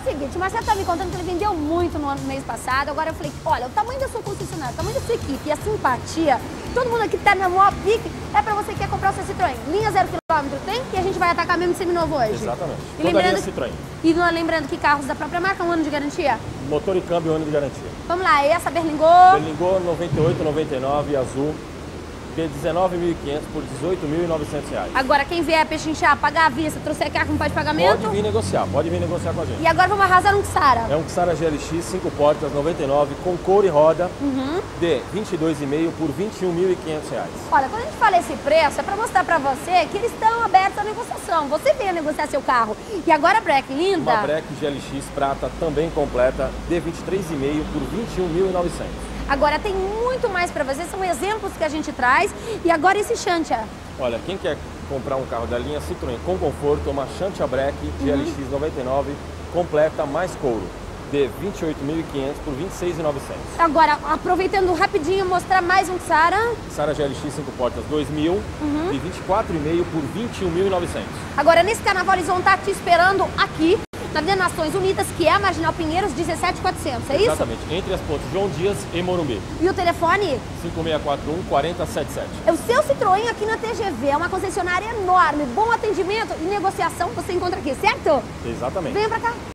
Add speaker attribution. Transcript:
Speaker 1: seguinte, o Marcelo tá me contando que ele vendeu muito no mês passado. Agora eu falei, olha, o tamanho da sua concessionária, o tamanho da sua equipe e a simpatia, todo mundo aqui tá na maior pique, é pra você que quer comprar o seu Citroën. Linha 0 km tem, que a gente vai atacar mesmo seminovo hoje.
Speaker 2: Exatamente.
Speaker 1: E
Speaker 2: Toda linha Citroën.
Speaker 1: E lembrando que carros da própria marca, um ano de garantia?
Speaker 2: Motor e câmbio, ano de garantia.
Speaker 1: Vamos lá, essa Berlingot?
Speaker 2: Berlingot 98, 99, azul. De 19.500 por 18.900 reais.
Speaker 1: Agora, quem vier pechinchar, pagar à vista, trouxer carro com pai de pagamento?
Speaker 2: Pode vir negociar com a gente.
Speaker 1: E agora vamos arrasar um Xara.
Speaker 2: É um Xara GLX 5 portas 99 com couro e roda de 22,5 por 21.500 reais.
Speaker 1: Olha, quando a gente fala esse preço, é para mostrar para você que eles estão abertos à negociação. Você venha negociar seu carro. E agora a Breck, linda?
Speaker 2: Uma Breck GLX prata também completa de 23,5 por 21.900.
Speaker 1: Agora tem muito mais para você, são exemplos que a gente traz. E agora esse Xantia.
Speaker 2: Olha, quem quer comprar um carro da linha Citroën com conforto, uma Xantia Breck GLX 99 completa mais couro de 28.500 por 26.900.
Speaker 1: Agora, aproveitando rapidinho, mostrar mais um Xara.
Speaker 2: Xara GLX 5 portas 2.000 de 24,5 por 21.900.
Speaker 1: Agora, nesse carnaval, eles vão estar te esperando aqui na Avenida Nações Unidas, que é a Marginal Pinheiros 17.400, é isso?
Speaker 2: Exatamente, entre as pontes João Dias e Morumbi.
Speaker 1: E o telefone?
Speaker 2: 5641-4077.
Speaker 1: É o seu Citroën aqui na TGV, é uma concessionária enorme, bom atendimento e negociação você encontra aqui, certo?
Speaker 2: Exatamente.
Speaker 1: Venha pra cá.